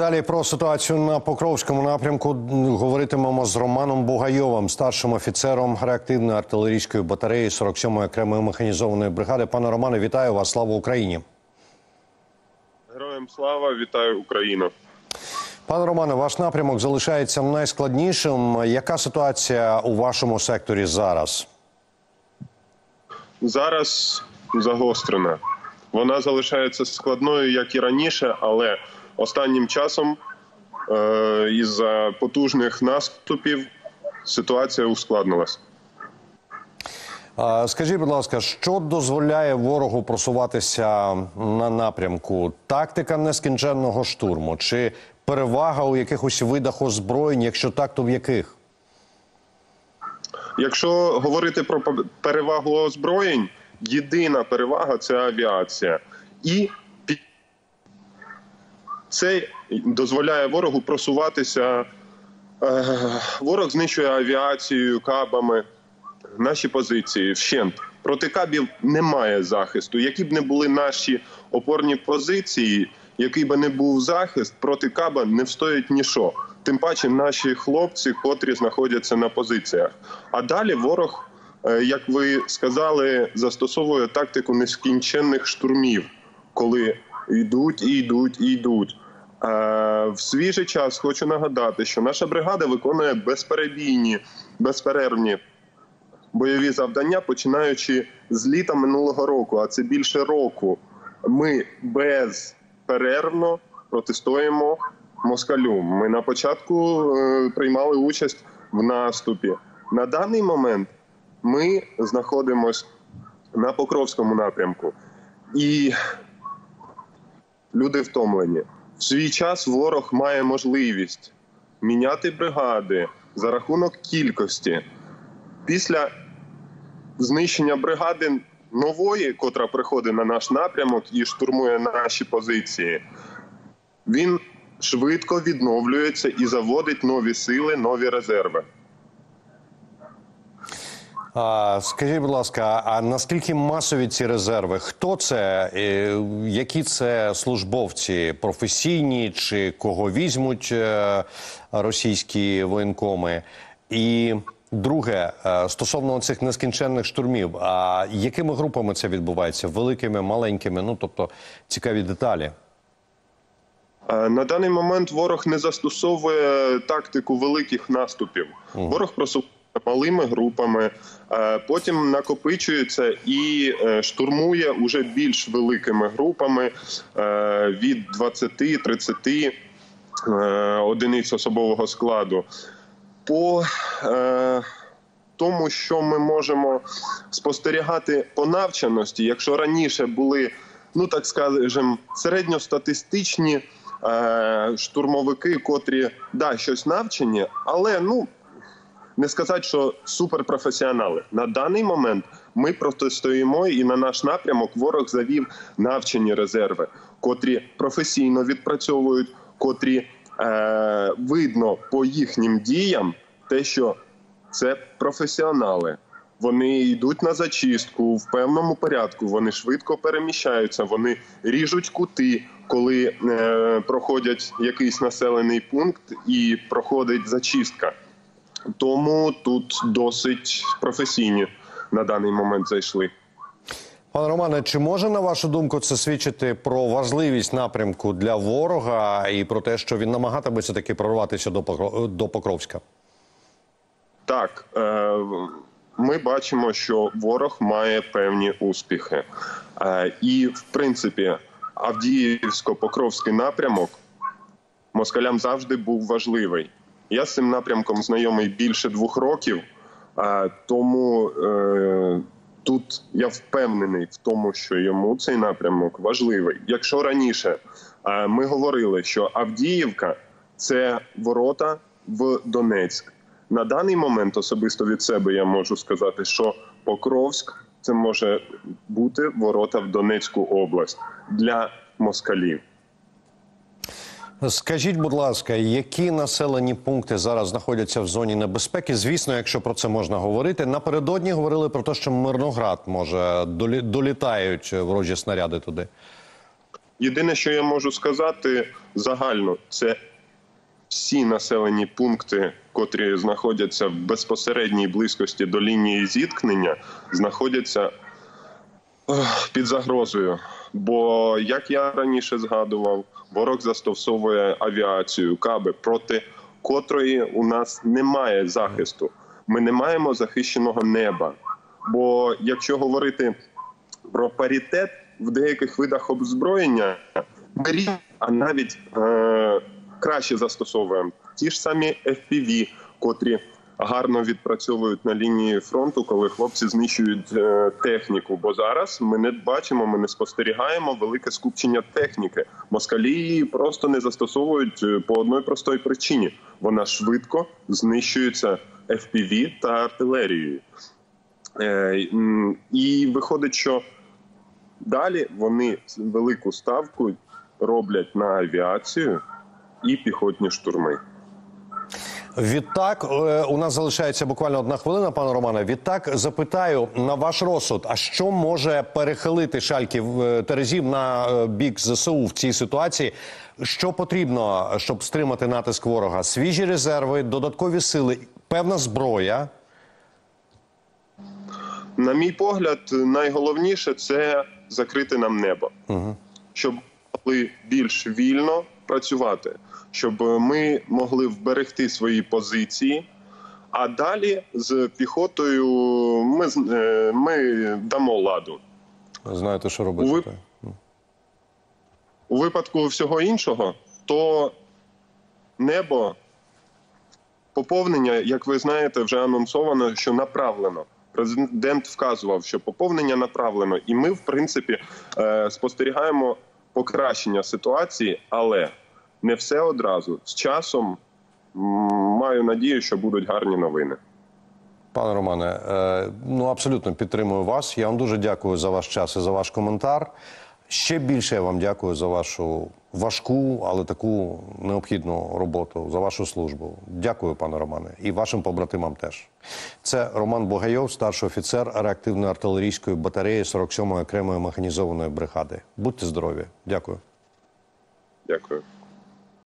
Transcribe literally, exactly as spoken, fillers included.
Далі про ситуацію на Покровському напрямку говоритимемо з Романом Бугайовим, старшим офіцером реактивної артилерійської батареї сорок сьомої окремої механізованої бригади. Пане Романе, вітаю вас. Слава Україні. Героям слава, вітаю Україну. Пане Романе, ваш напрямок залишається найскладнішим. Яка ситуація у вашому секторі зараз? Зараз загострена. Вона залишається складною, як і раніше, але останнім часом е із-за потужних наступів ситуація ускладнилась. Скажіть, будь ласка, що дозволяє ворогу просуватися на напрямку? Тактика нескінченного штурму? Чи перевага у якихось видах озброєнь? Якщо так, то в яких? Якщо говорити про перевагу озброєнь, єдина перевага – це авіація. І це дозволяє ворогу просуватися. Ворог знищує авіацією, кабами наші позиції вщент. Проти кабів немає захисту. Які б не були наші опорні позиції, який би не був захист, проти каба не встоїть ніщо. Тим паче наші хлопці, котрі знаходяться на позиціях. А далі ворог, як ви сказали, застосовує тактику нескінченних штурмів, коли йдуть, і йдуть, і йдуть. В свіжий час хочу нагадати, що наша бригада виконує безперебійні, безперервні бойові завдання, починаючи з літа минулого року, а це більше року. Ми безперервно протистоїмо москалю. Ми на початку е, приймали участь в наступі. На даний момент ми знаходимося на Покровському напрямку. І люди втомлені. В свій час ворог має можливість міняти бригади за рахунок кількості. Після знищення бригади нової, котра приходить на наш напрямок і штурмує наші позиції, він швидко відновлюється і заводить нові сили, нові резерви. А, скажіть, будь ласка, а наскільки масові ці резерви? Хто це? Які це службовці? Професійні? Чи кого візьмуть російські воєнкоми? І друге, стосовно цих нескінченних штурмів, а якими групами це відбувається? Великими, маленькими? Ну, тобто, цікаві деталі. На даний момент ворог не застосовує тактику великих наступів. Угу. Ворог просувається малими групами, потім накопичується і штурмує уже більш великими групами від двадцяти - тридцяти одиниць особового складу. По тому, що ми можемо спостерігати по навченості, якщо раніше були, ну так скажемо, середньостатистичні штурмовики, котрі, да, щось навчені, але, ну, не сказати, що суперпрофесіонали. На даний момент ми протистоїмо, і на наш напрямок ворог завів навчені резерви, котрі професійно відпрацьовують, котрі е, видно по їхнім діям те, що це професіонали. Вони йдуть на зачистку в певному порядку, вони швидко переміщаються, вони ріжуть кути, коли е, проходять якийсь населений пункт і проходить зачистка. Тому тут досить професійні на даний момент зайшли. Пане Романе, чи може, на вашу думку, це свідчити про важливість напрямку для ворога і про те, що він намагатиметься таки прорватися до Покровська? Так. Ми бачимо, що ворог має певні успіхи. І, в принципі, Авдіївсько-Покровський напрямок москалям завжди був важливий. Я з цим напрямком знайомий більше двох років, тому е, тут я впевнений в тому, що йому цей напрямок важливий. Якщо раніше е, ми говорили, що Авдіївка – це ворота в Донецьк, на даний момент особисто від себе я можу сказати, що Покровськ – це може бути ворота в Донецьку область для москалів. Скажіть, будь ласка, які населені пункти зараз знаходяться в зоні небезпеки? Звісно, якщо про це можна говорити. Напередодні говорили про те, що Мирноград, може, долітають ворожі снаряди туди. Єдине, що я можу сказати загально, це всі населені пункти, котрі знаходяться в безпосередній близькості до лінії зіткнення, знаходяться ох, під загрозою. Бо, як я раніше згадував, ворог застосовує авіацію, каби, проти котрої у нас немає захисту. Ми не маємо захищеного неба. Бо якщо говорити про паритет в деяких видах озброєння, ми рівно, а навіть е- краще застосовуємо ті ж самі еф пі ві, котрі гарно відпрацьовують на лінії фронту, коли хлопці знищують е, техніку. Бо зараз ми не бачимо, ми не спостерігаємо велике скупчення техніки. Москалі її просто не застосовують по одній простій причині. Вона швидко знищується еф пі ві та артилерією. Е, і виходить, що далі вони велику ставку роблять на авіацію і піхотні штурми. Відтак, у нас залишається буквально одна хвилина, пане Романе. Відтак, запитаю на ваш розсуд, а що може перехилити шальки терезів на бік зе се у в цій ситуації? Що потрібно, щоб стримати натиск ворога? Свіжі резерви, додаткові сили, певна зброя? На мій погляд, найголовніше – це закрити нам небо. Угу. Щоб могли більш вільно працювати, щоб ми могли вберегти свої позиції, а далі з піхотою ми, ми дамо ладу. Знаєте, що робити? У, вип... У випадку всього іншого, то небо, поповнення, як ви знаєте, вже анонсовано, що направлено. Президент вказував, що поповнення направлено, і ми, в принципі, спостерігаємо покращення ситуації, але не все одразу. З часом маю надію, що будуть гарні новини. Пане Романе, ну абсолютно підтримую вас. Я вам дуже дякую за ваш час і за ваш коментар. Ще більше я вам дякую за вашу важку, але таку необхідну роботу, за вашу службу. Дякую, пане Романе, і вашим побратимам теж. Це Роман Бугайов, старший офіцер реактивної артилерійської батареї сорок сьомої окремої механізованої бригади. Будьте здорові. Дякую. Дякую.